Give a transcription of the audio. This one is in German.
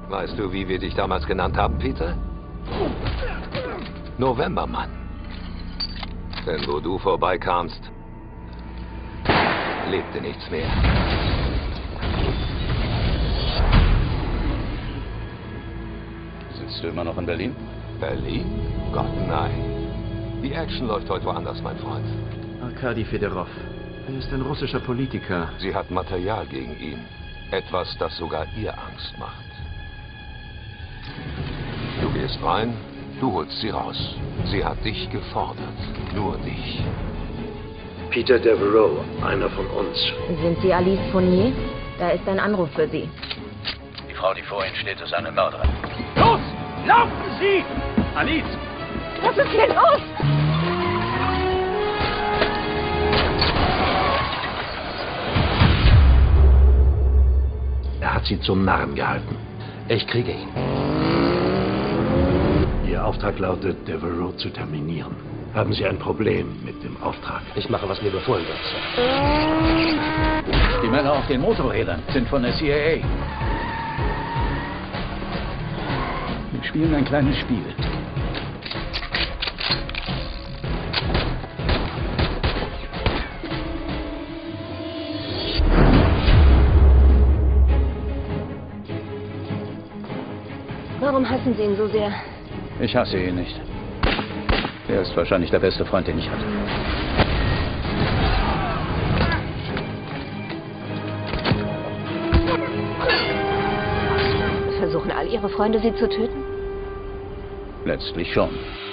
Weißt du, wie wir dich damals genannt haben, Peter? Novembermann. Denn wo du vorbeikamst, lebte nichts mehr. Sitzt du immer noch in Berlin? Berlin? Gott, nein. Die Action läuft heute woanders, mein Freund. Arkadi Fedorov. Er ist ein russischer Politiker. Sie hat Material gegen ihn. Etwas, das sogar ihr Angst macht. Du gehst rein, du holst sie raus. Sie hat dich gefordert. Nur dich. Peter Devereaux, einer von uns. Sind Sie Alice Fournier? Da ist ein Anruf für Sie. Die Frau, die vor Ihnen steht, ist eine Mörderin. Los! Laufen Sie! Alice! Was ist hier los? Er hat sie zum Narren gehalten. Ich kriege ihn. Ihr Auftrag lautet, Devereaux zu terminieren. Haben Sie ein Problem mit dem Auftrag? Ich mache, was mir befohlen wird, Sir. Die Männer auf den Motorrädern sind von der CIA. Wir spielen ein kleines Spiel. Warum hassen Sie ihn so sehr? Ich hasse ihn nicht. Er ist wahrscheinlich der beste Freund, den ich hatte. Versuchen all Ihre Freunde, Sie zu töten? Letztlich schon.